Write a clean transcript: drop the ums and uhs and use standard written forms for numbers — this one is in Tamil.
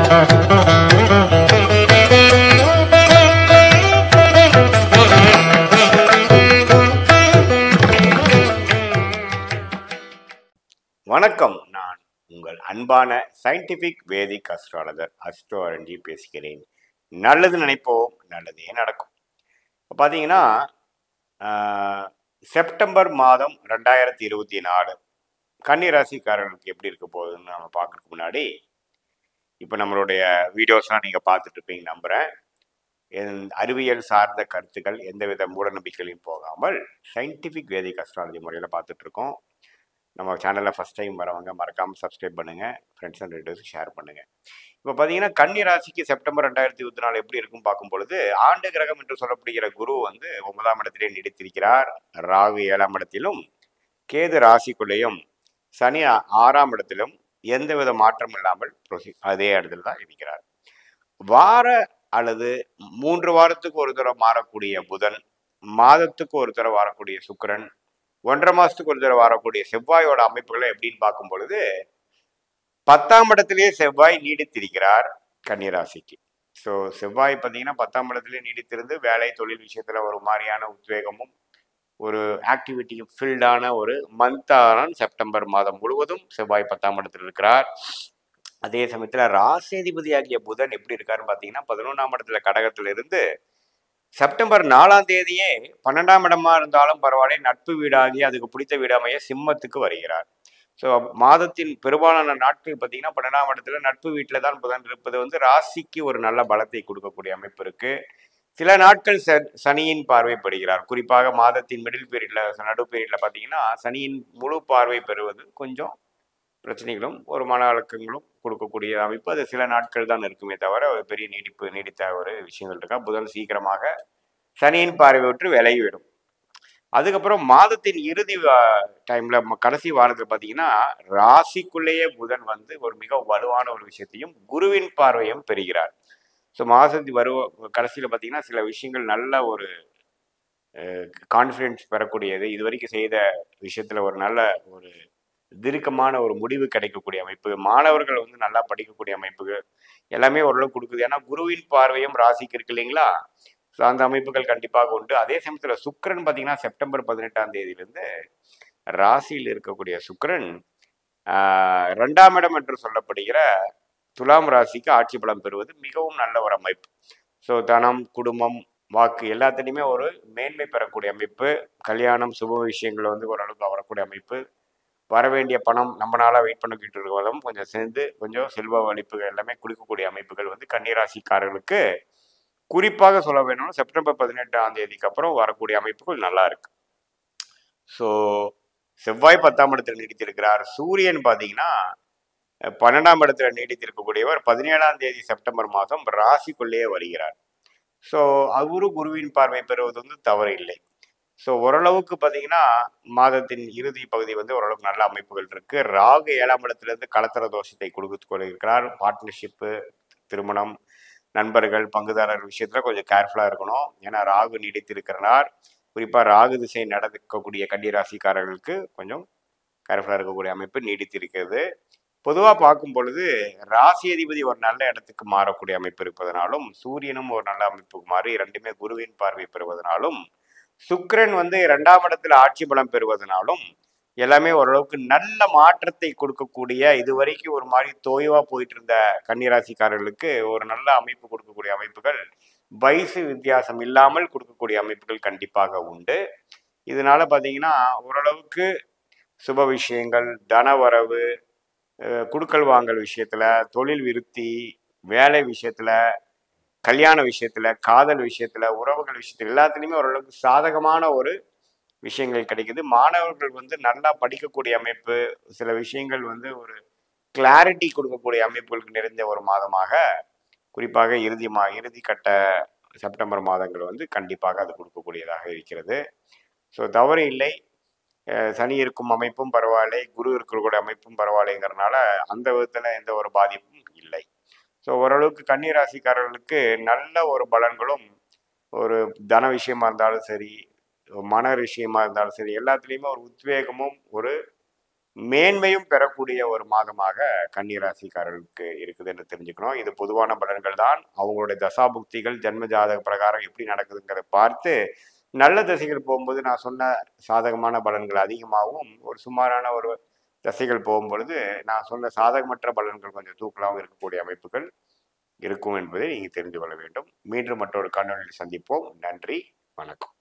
வணக்கம். நான் உங்கள் அன்பான scientific Vedic astrologer astro Aranji பேசுகிறேன். நல்லது நினைப்போம், நல்லதே நடக்கும். இப்போ பார்த்தீங்கன்னா செப்டம்பர் மாதம் 2024 கன்னி ராசிக்காரர்களுக்கு எப்படி இருக்க போகுதுன்னு நம்ம பார்க்கறதுக்கு முன்னாடி இப்போ நம்மளுடைய வீடியோஸ்லாம் நீங்கள் பார்த்துட்டு இருப்பீங்க நம்புகிறேன். அறிவியல் சார்ந்த கருத்துக்கள் எந்தவித மூட நம்பிக்கைகளையும் போகாமல் சயின்டிஃபிக் வேதிக் அஸ்ட்ராலஜி முறையில் பார்த்துட்ருக்கோம். நம்ம சேனலில் ஃபஸ்ட் டைம் வரவங்க மறக்காமல் சப்ஸ்கிரைப் பண்ணுங்கள், ஃப்ரெண்ட்ஸ் அண்ட் ரிலேட்டிவ்ஸ் ஷேர் பண்ணுங்கள். இப்போ பார்த்தீங்கன்னா கன்னி ராசிக்கு செப்டம்பர் 2024 எப்படி இருக்கும் பார்க்கும் பொழுது, ஆண்டு கிரகம் என்று சொல்லப்படுகிற குரு வந்து 9ஆம் இடத்திலே நீடித்திருக்கிறார். ராகு 7ஆம் இடத்திலும், கேது ராசிக்குள்ளேயும், சனி 6ஆம் இடத்திலும் எந்தவித மாற்றம் இல்லாமல் அதே இடத்துல தான் இருக்கிறார். வார அல்லது 3 வாரத்துக்கு ஒரு தடவை மாறக்கூடிய புதன், மாதத்துக்கு ஒரு தடவை வரக்கூடிய சுக்கிரன், 1.5 மாசத்துக்கு ஒரு தடவை வரக்கூடிய செவ்வாயோட அமைப்புகளை எப்படின்னு பார்க்கும் பொழுது 10ஆம் இடத்திலேயே செவ்வாய் நீடித்திருக்கிறார் கன்னிராசிக்கு. ஸோ செவ்வாய் பார்த்தீங்கன்னா 10ஆம் இடத்திலே நீடித்திருந்து வேலை தொழில் விஷயத்துல ஒரு மாதிரியான உத்வேகமும் ஒரு ஆக்டிவிட்டியும் ஃபில்டான ஒரு மந்தான செப்டம்பர் மாதம் முழுவதும் செவ்வாய் 10ஆம் இடத்தில் இருக்கிறார். அதே சமயத்தில் ராசிதிபதியாகிய புதன் எப்படி இருக்காருன்னு பார்த்தீங்கன்னா 11ஆம் இடத்துல கடகத்துல இருந்து செப்டம்பர் 4ஆம் தேதியே 12ஆம் இடமா இருந்தாலும் பரவாயில்ல, நட்பு வீடாகி அதுக்கு பிடித்த வீடாமைய சிம்மத்துக்கு வருகிறார். ஸோ மாதத்தின் பெரும்பாலான நாட்கள் பார்த்தீங்கன்னா 12ஆம் இடத்துல நட்பு வீட்டில் தான் புதன் இருப்பது வந்து ராசிக்கு ஒரு நல்ல பலத்தை கொடுக்கக்கூடிய அமைப்பு இருக்கு. சில நாட்கள் சனியின் பார்வைப்படுகிறார். குறிப்பாக மாதத்தின் மிடில் பீரியட்ல நடு பீரியட்ல பார்த்தீங்கன்னா சனியின் முழு பார்வை பெறுவது கொஞ்சம் பிரச்சனைகளும் ஒரு மன அழுக்கங்களும் கொடுக்கக்கூடிய அமைப்பு. அது சில நாட்கள் தான் இருக்குமே தவிர ஒரு பெரிய நீடித்த ஒரு விஷயங்கள் இருக்கா. புதன் சீக்கிரமாக சனியின் பார்வை விட்டு விலகிவிடும். அதுக்கப்புறம் மாதத்தின் இறுதி டைம்ல கடைசி வாரத்தில் பார்த்தீங்கன்னா ராசிக்குள்ளேயே புதன் வந்து ஒரு மிக வலுவான ஒரு விஷயத்தையும் குருவின் பார்வையும் பெறுகிறார். ஸோ மாதத்தின் கடைசியில் பார்த்தீங்கன்னா சில விஷயங்கள் நல்ல ஒரு கான்ஃபிடென்ஸ் பெறக்கூடியது, இது வரைக்கும் செய்த விஷயத்துல ஒரு நல்ல ஒரு தீர்க்கமான ஒரு முடிவு கிடைக்கக்கூடிய அமைப்பு, மாணவர்கள் வந்து நல்லா படிக்கக்கூடிய அமைப்புகள் எல்லாமே ஓரளவு கொடுக்குது. ஏன்னா குருவின் பார்வையும் ராசிக்கு இருக்கு இல்லைங்களா. ஸோ அந்த அமைப்புகள் கண்டிப்பாக உண்டு. அதே சமயத்தில் சுக்கிரன் பார்த்தீங்கன்னா செப்டம்பர் 18ஆம் தேதியிலிருந்து ராசியில் இருக்கக்கூடிய சுக்கிரன் 2ஆம் இடம் என்று சொல்லப்படுகிற துலாம் ராசிக்கு ஆட்சி பலம் பெறுவது மிகவும் நல்ல ஒரு அமைப்பு. ஸோ தனம், குடும்பம், வாக்கு எல்லாத்துலேயுமே ஒரு மேன்மை பெறக்கூடிய அமைப்பு. கல்யாணம், சுப விஷயங்கள் வந்து ஓரளவுக்கு வரக்கூடிய அமைப்பு. வரவேண்டிய பணம் நம்மளால வெயிட் பண்ணிக்கிட்டு இருக்கிறதும் கொஞ்சம் சேர்ந்து கொஞ்சம் செல்வ வலிப்புகள் எல்லாமே கொடுக்கக்கூடிய அமைப்புகள் வந்து கன்னிராசிக்காரர்களுக்கு குறிப்பாக சொல்ல வேணும்னா செப்டம்பர் 18ஆம் தேதிக்கு அப்புறம் வரக்கூடிய அமைப்புகள் நல்லா இருக்கு. ஸோ செவ்வாய் 10ஆம் இடத்துல நீடித்திருக்கிறார். சூரியன் பார்த்தீங்கன்னா 12ஆம் இடத்துல நீடித்திருக்கக்கூடியவர் 17ஆம் தேதி செப்டம்பர் மாதம் ராசிக்குள்ளேயே வருகிறார். ஸோ அவரு குருவின் பார்வை பெறுவது வந்து தவறு இல்லை. ஸோ ஓரளவுக்கு பார்த்தீங்கன்னா மாதத்தின் இறுதி பகுதி வந்து ஓரளவுக்கு நல்ல அமைப்புகள் இருக்கு. ராகு 7ஆம் இடத்திலிருந்து கலத்தர தோஷத்தை கொடுத்து கொண்டிருக்கிறார். பார்ட்னர்ஷிப்பு, திருமணம், நண்பர்கள், பங்குதாரர் விஷயத்துல கொஞ்சம் கேர்ஃபுல்லாக இருக்கணும். ஏன்னா ராகு நீடித்திருக்கிறார். குறிப்பாக ராகு திசை நடக்கக்கூடிய கன்னிராசிக்காரர்களுக்கு கொஞ்சம் கேர்ஃபுல்லாக இருக்கக்கூடிய அமைப்பு நீடித்திருக்கிறது. பொதுவாக பார்க்கும் பொழுது ராசி அதிபதி ஒரு நல்ல இடத்துக்கு மாறக்கூடிய அமைப்பு இருப்பதனாலும், சூரியனும் ஒரு நல்ல அமைப்புக்கு மாறி இரண்டுமே குருவின் பார்வை பெறுவதனாலும், சுக்கிரன் வந்து 2ஆம் இடத்துல ஆட்சி பலம் பெறுவதனாலும் எல்லாமே ஓரளவுக்கு நல்ல மாற்றத்தை கொடுக்கக்கூடிய, இதுவரைக்கும் ஒரு மாதிரி தோய்வா போயிட்டு இருந்த கன்னிராசிக்காரர்களுக்கு ஒரு நல்ல அமைப்பு கொடுக்கக்கூடிய அமைப்புகள், வயசு வித்தியாசம் இல்லாமல் கொடுக்கக்கூடிய அமைப்புகள் கண்டிப்பாக உண்டு. இதனால பார்த்தீங்கன்னா ஓரளவுக்கு சுப விஷயங்கள், தனவரவு, குடுக்கல் வாங்கல் விஷயத்துல, தொழில் விருத்தி, வேலை விஷயத்துல, கல்யாண விஷயத்துல, காதல் விஷயத்துல, உறவுகள் விஷயத்துல எல்லாத்துலேயுமே ஓரளவுக்கு சாதகமான ஒரு விஷயங்கள் கிடைக்குது. மாணவர்கள் வந்து நல்லா படிக்கக்கூடிய அமைப்பு, சில விஷயங்கள் வந்து ஒரு கிளாரிட்டி கொடுக்கக்கூடிய அமைப்புகளுக்கு நிறைந்த ஒரு மாதமாக, குறிப்பாக இறுதி கட்ட செப்டம்பர் மாதங்கள் வந்து கண்டிப்பாக அது கொடுக்கக்கூடியதாக இருக்கிறது. ஸோ தவறு இல்லை. சனி இருக்கும் அமைப்பும் பரவாயில்லை, குரு இருக்கக்கூடிய அமைப்பும் பரவாயில்லைங்கிறதுனால அந்த விதத்தில் எந்த ஒரு பாதிப்பும் இல்லை. ஸோ ஓரளவுக்கு கன்னி ராசிக்காரர்களுக்கு நல்ல ஒரு பலன்களும், ஒரு தன விஷயமா இருந்தாலும் சரி, மன விஷயமா இருந்தாலும் சரி, எல்லாத்துலேயுமே ஒரு உத்வேகமும் ஒரு மேன்மையும் பெறக்கூடிய ஒரு மாதமாக கன்னிராசிக்காரர்களுக்கு இருக்குது என்று தெரிஞ்சுக்கணும். இது பொதுவான பலன்கள் தான். அவங்களுடைய தசாபுக்திகள் ஜென்ம ஜாதக பிரகாரம் எப்படி நடக்குதுங்கிறத பார்த்து நல்ல திசைகள் போகும்போது நான் சொன்ன சாதகமான பலன்கள் அதிகமாகவும், ஒரு சுமாரான ஒரு தசைகள் போகும்பொழுது நான் சொன்ன சாதகமற்ற பலன்கள் கொஞ்சம் தூக்கலாகவும் இருக்கக்கூடிய அமைப்புகள் இருக்கும் என்பதை நீங்கள் தெரிந்து கொள்ள வேண்டும். மீண்டும் மற்றொரு காணொலியில் சந்திப்போம். நன்றி, வணக்கம்.